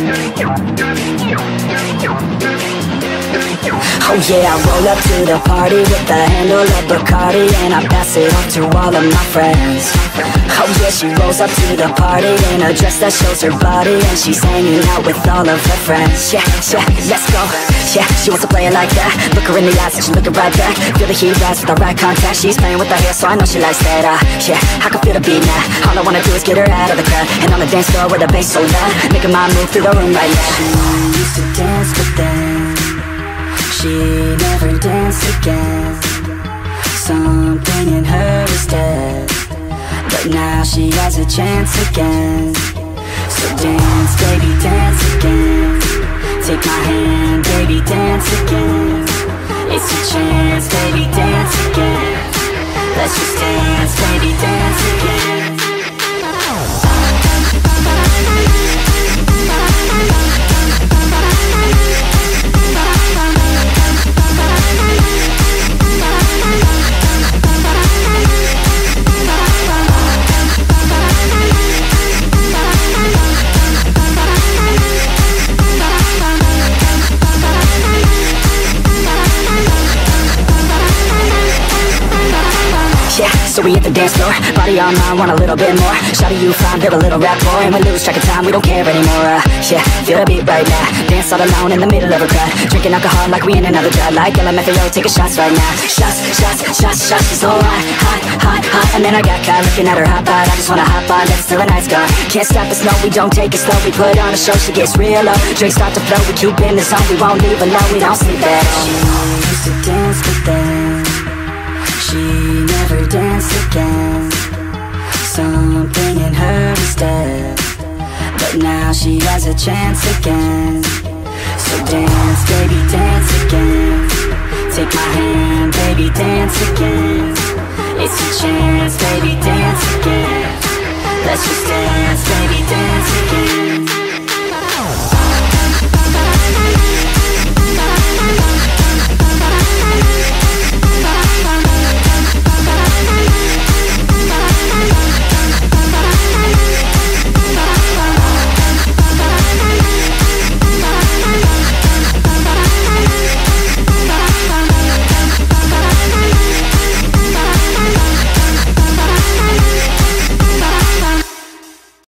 Oh yeah, I roll up to the party with the handle of Bacardi, and I pass it off to all of my friends. Oh yeah, she rolls up to the party in a dress that shows her body, and she's hanging out with all of her friends. Yeah, yeah, let's go. Yeah, she wants to play it like that. Look her in the eyes and she's looking right back. Feel the heat rise with the right contact. She's playing with her hair, so I know she likes that. Yeah, I can feel the beat now. All I wanna do is get her out of the crowd, and on the dance floor with the bass so loud, making my move through the room right now. She used to dance with them, she never danced again. Something in her is dead, but now she has a chance again. So dance, baby, dance again. Take my hand, baby, dance again. It's your chance, baby, dance again. Let's just dance, baby, dance again. So we hit the dance floor, body on mine, want a little bit more. Shawty, you fine, build a little rap more, and we lose track of time, we don't care anymore. Yeah, feel the beat right now, dance all alone in the middle of a crowd, drinking alcohol like we in another drought. Like LMFAO, taking shots right now. Shots, shots, shots, shots, she's so hot, hot, hot, hot. And then I got caught looking at her hot bod, I just wanna hop on, dance till the night's gone. Can't stop us, no, we don't take it slow, we put on a show, she gets real low. Drinks start to flow, we keep in the zone, we won't leave alone, we don't sleep at all. She used to dance with them, she never danced again. Something in her is dead, but now she has a chance again. So dance, baby, dance again. Take my hand, baby, dance again. It's your chance, baby, dance again. Let's just dance.